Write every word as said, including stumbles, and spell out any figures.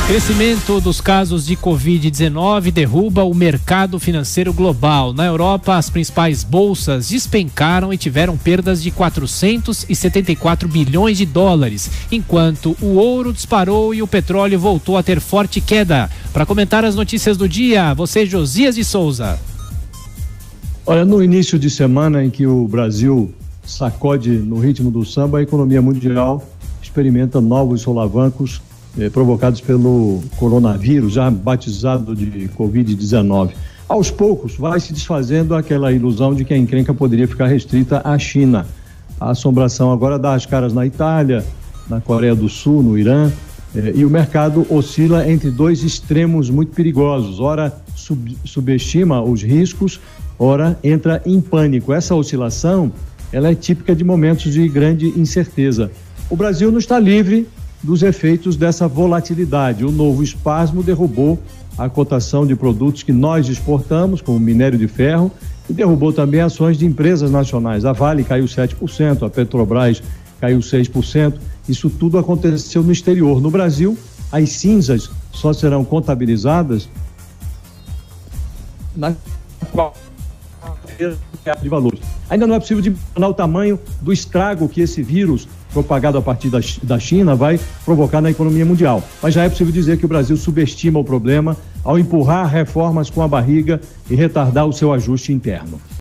Crescimento dos casos de covid dezenove derruba o mercado financeiro global. Na Europa, as principais bolsas despencaram e tiveram perdas de quatrocentos e setenta e quatro bilhões de dólares, enquanto o ouro disparou e o petróleo voltou a ter forte queda. Para comentar as notícias do dia, você, Josias de Souza. Olha, no início de semana em que o Brasil sacode no ritmo do samba, a economia mundial experimenta novos solavancos Eh, provocados pelo coronavírus, já batizado de covid dezenove. Aos poucos vai se desfazendo aquela ilusão de que a encrenca poderia ficar restrita à China. A assombração agora dá as caras na Itália, na Coreia do Sul, no Irã, eh, e o mercado oscila entre dois extremos muito perigosos. Ora sub, subestima os riscos, ora entra em pânico. Essa oscilação, ela é típica de momentos de grande incerteza. O Brasil não está livre dos efeitos dessa volatilidade. O novo espasmo derrubou a cotação de produtos que nós exportamos, como minério de ferro, e derrubou também ações de empresas nacionais. A Vale caiu sete por cento, a Petrobras caiu seis por cento. Isso tudo aconteceu no exterior. No Brasil, as cinzas só serão contabilizadas na de valores. Ainda não é possível dimensionar o tamanho do estrago que esse vírus propagado a partir da, da China vai provocar na economia mundial. Mas já é possível dizer que o Brasil subestima o problema ao empurrar reformas com a barriga e retardar o seu ajuste interno.